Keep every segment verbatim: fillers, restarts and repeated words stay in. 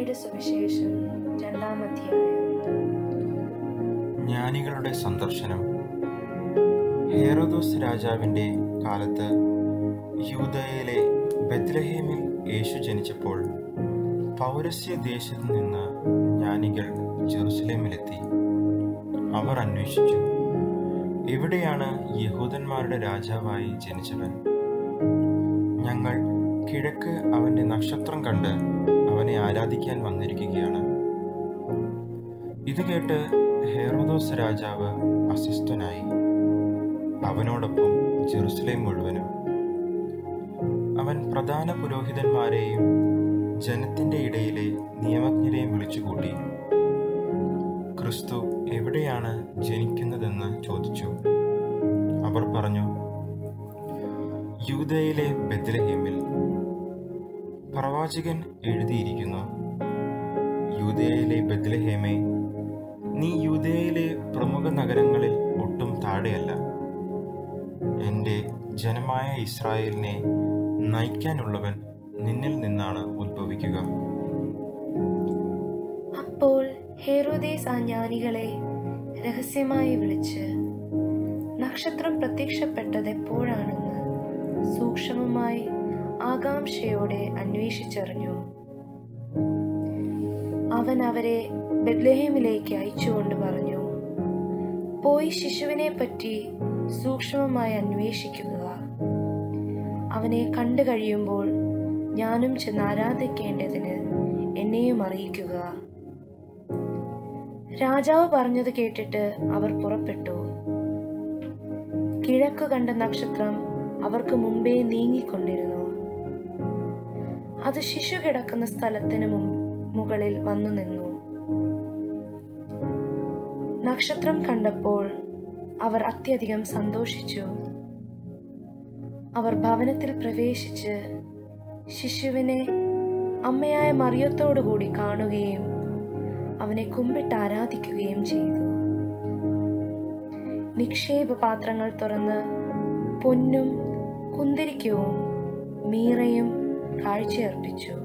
മത്തായിയുടെ സുവിശേഷം രണ്ടാം അധ്യായം. ജ്ഞാനികളുടെ സന്ദർശനം. ഹെരോദോസ് രാജാവിൻ്റെ കാലത്ത് യൂദയയിലെ ബെത്ലഹേമിൽ യേശു ജനിച്ചപ്പോൾ പൗരസ്യ ദേശത്തു നിന്ന് ജ്ഞാനികൾ ജെറുസലേമിലെത്തി. അവർ അന്വേഷിച്ചു, എവിടെയാണ് യഹൂദന്മാരുടെ രാജാവായി ജനിച്ചവൻ? ഞങ്ങൾ കിഴക്ക് അവൻ്റെ നക്ഷത്രം കണ്ട് അവനെ ആരാധിക്കാൻ വന്നിരിക്കുകയാണ്. ഇത് കേട്ട് ഹെരോദോസ് രാജാവ് അസ്വസ്ഥനായി, അവനോടൊപ്പം ജെറുസലേം മുഴുവനും. അവൻ പ്രധാന പുരോഹിതന്മാരെയും ജനത്തിൻ്റെ ഇടയിലെ നിയമജ്ഞരെയും വിളിച്ചുകൂട്ടി, ക്രിസ്തു എവിടെയാണ് ജനിക്കുന്നതെന്ന് ചോദിച്ചു. അവർ പറഞ്ഞു, യൂദയയിലെ ബെത്ലഹേമിൽ. പ്രവാചകൻ എഴുതിയിരിക്കുന്നു, യൂദയയിലെ ബെത്ലഹേമേ, നീ യൂദയയിലെ പ്രമുഖ നഗരങ്ങളിൽ ഒട്ടും താഴെയല്ല. എൻ്റെ ജനമായ ഇസ്രായേലിനെ നയിക്കാനുള്ളവൻ നിന്നിൽ നിന്നാണ് ഉദ്ഭവിക്കുക. അപ്പോൾ ഹെരോദേസ് ആ ജ്ഞാനികളെ രഹസ്യമായി വിളിച്ച് നക്ഷത്രം പ്രത്യക്ഷപ്പെട്ടത് എപ്പോഴാണെന്ന് സൂക്ഷ്മമായി ആകാംക്ഷയോടെ അന്വേഷിച്ചറിഞ്ഞു. അവൻ അവരെ ബെത്ലഹേമിലേക്ക് അയച്ചുകൊണ്ട് പറഞ്ഞു, പോയി ശിശുവിനെ പറ്റി സൂക്ഷ്മമായി അന്വേഷിക്കുക. അവനെ കണ്ടു കഴിയുമ്പോൾ ഞാനും ചെന്ന് ആരാധിക്കേണ്ടതിന് എന്നെയും അറിയിക്കുക. രാജാവ് പറഞ്ഞത് കേട്ടിട്ട് അവർ പുറപ്പെട്ടു. കിഴക്ക് കണ്ട നക്ഷത്രം അവർക്ക് മുമ്പേ നീങ്ങിക്കൊണ്ടിരുന്നു. അത് ശിശു കിടക്കുന്ന സ്ഥലത്തിന് മുകളിൽ വന്നു നിന്നു. നക്ഷത്രം കണ്ടപ്പോൾ അവർ അത്യധികം സന്തോഷിച്ചു. അവർ ഭവനത്തിൽ പ്രവേശിച്ച് ശിശുവിനെ അമ്മയായ മറിയത്തോടുകൂടി കാണുകയും അവനെ കുമ്പിട്ട് ആരാധിക്കുകയും ചെയ്തു. നിക്ഷേപ പാത്രങ്ങൾ തുറന്ന് പൊന്നും കുന്തിരിക്കവും മീറയും കാഴ്ചയർപ്പിച്ചു.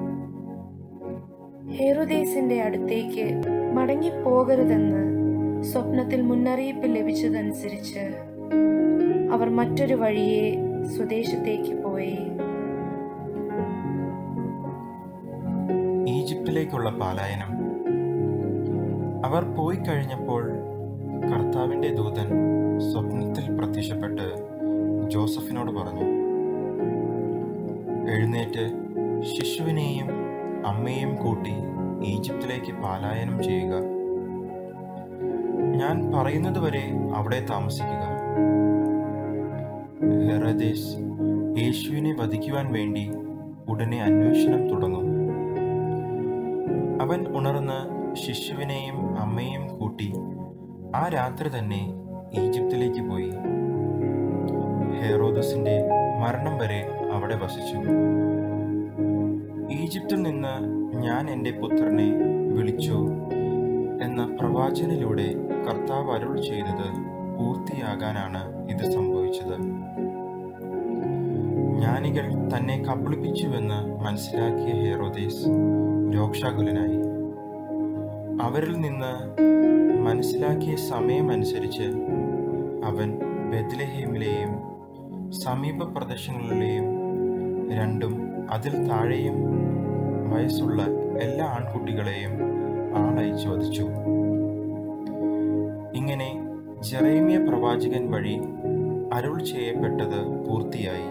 ഹെരോദേസിന്റെ അടുത്തേക്ക് മടങ്ങിപ്പോകരുതെന്ന് സ്വപ്നത്തിൽ മുന്നറിയിപ്പ് ലഭിച്ചതനുസരിച്ച് അവർ മറ്റൊരു വഴിയെ സ്വദേശത്തേക്ക് പോയി. ഈജിപ്തിലേക്കുള്ള പലായനം. അവർ പോയി കഴിഞ്ഞപ്പോൾ കർത്താവിൻ്റെ ദൂതൻ സ്വപ്നത്തിൽ പ്രത്യക്ഷപ്പെട്ട് ജോസഫിനോട് പറഞ്ഞു, എഴുന്നേറ്റ് ശിശുവിനെയും അമ്മയെയും കൂട്ടി ഈജിപ്തിലേക്ക് പലായനം ചെയ്യുക. ഞാൻ പറയുന്നതുവരെ അവിടെ താമസിക്കുക. ഹെരോദേസ് യേശുവിനെ വധിക്കുവാൻ വേണ്ടി ഉടനെ അന്വേഷണം തുടങ്ങും. അവൻ ഉണർന്ന് ശിശുവിനെയും അമ്മയെയും കൂട്ടി ആ രാത്രി തന്നെ ഈജിപ്തിലേക്ക് പോയി. ഹെരോദസിന്റെ മരണം വരെ അവിടെ വസിച്ചു. ഈജിപ്തിൽ നിന്ന് ഞാൻ എൻ്റെ പുത്രനെ വിളിച്ചു എന്ന പ്രവാചകനിലൂടെ കർത്താവ് അരുൾ ചെയ്തത് പൂർത്തിയാകാനാണ് ഇത് സംഭവിച്ചത്. ജ്ഞാനികൾ തന്നെ കബളിപ്പിച്ചുവെന്ന് മനസ്സിലാക്കിയ ഹെരോദേസ് രോക്ഷാകുലനായി. അവരിൽ നിന്ന് മനസ്സിലാക്കിയ സമയമനുസരിച്ച് അവൻ ബെത്ലഹേമിലെയും സമീപ പ്രദേശങ്ങളിലെയും രണ്ടും അതിൽ താഴെയും വയസ്സുള്ള എല്ലാ ആൺകുട്ടികളെയും ആളയച്ചു വധിച്ചു. ഇങ്ങനെ ജെറേമിയ പ്രവാചകൻ വഴി അരുൾ ചെയ്യപ്പെട്ടത് പൂർത്തിയായി.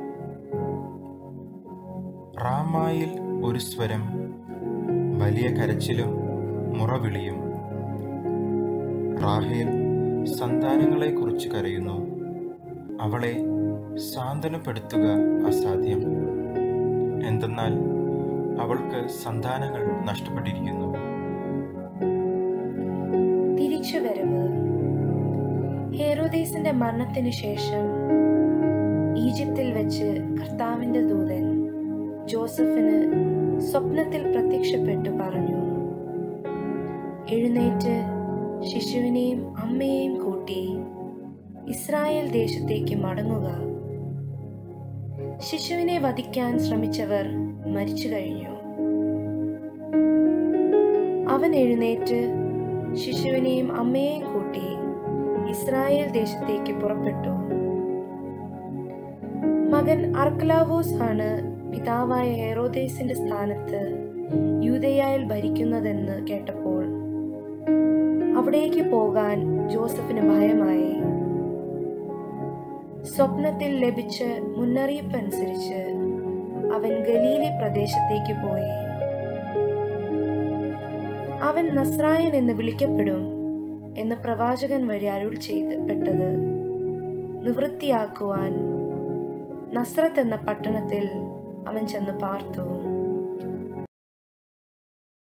റാമായിൽ ഒരു സ്വരം, വലിയ കരച്ചിലും മുറവിളിയും. റാഹേൽ സന്താനങ്ങളെക്കുറിച്ച് കരയുന്നു. അവളെ സാന്ത്വനപ്പെടുത്തുക അസാധ്യം, എന്തെന്നാൽ അവൾക്ക് സന്താനങ്ങൾ നഷ്ടപ്പെട്ടിരിക്കുന്നു. തിരിച്ചുവരവ്. ഹെരോദേസിന്റെ മരണത്തിന് ശേഷം ഈജിപ്തിൽ വെച്ച് കർത്താവിന്റെ ദൂതൻ ജോസഫിന് സ്വപ്നത്തിൽ പ്രത്യക്ഷപ്പെട്ടു പറഞ്ഞു, എഴുന്നേറ്റ് ശിശുവിനെയും അമ്മയെയും കൂട്ടി ഇസ്രായേൽ ദേശത്തേക്ക് മടങ്ങുക. ശിശുവിനെ വധിക്കാൻ ശ്രമിച്ചവർ മരിച്ചു കഴിഞ്ഞു. അവൻ എഴുന്നേറ്റ് ശിശുവിനെയും അമ്മയെയും കൂട്ടി ഇസ്രായേൽ ദേശത്തേക്ക് പുറപ്പെട്ടു. മകൻ അർക്കലാവോസ് ആണ് പിതാവായ ഹെറോദേസിന്റെ സ്ഥാനത്ത് യൂദയായിൽ ഭരിക്കുന്നതെന്ന് കേട്ടപ്പോൾ അവിടേക്ക് പോകാൻ ജോസഫിന് ഭയമായി. സ്വപ്നത്തിൽ ലഭിച്ച മുന്നറിയിപ്പ് അനുസരിച്ച് അവൻ ഗലീലി പ്രദേശത്തേക്ക് പോയി. അവൻ നസ്രായൻ എന്ന് വിളിക്കപ്പെടും എന്ന് പ്രവാചകൻ വഴി അരുൾ ചെയ്യപ്പെട്ടത് നിവൃത്തിയാക്കുവാൻ നസ്രത്ത് എന്ന പട്ടണത്തിൽ അവൻ ചെന്ന് പാർത്തു.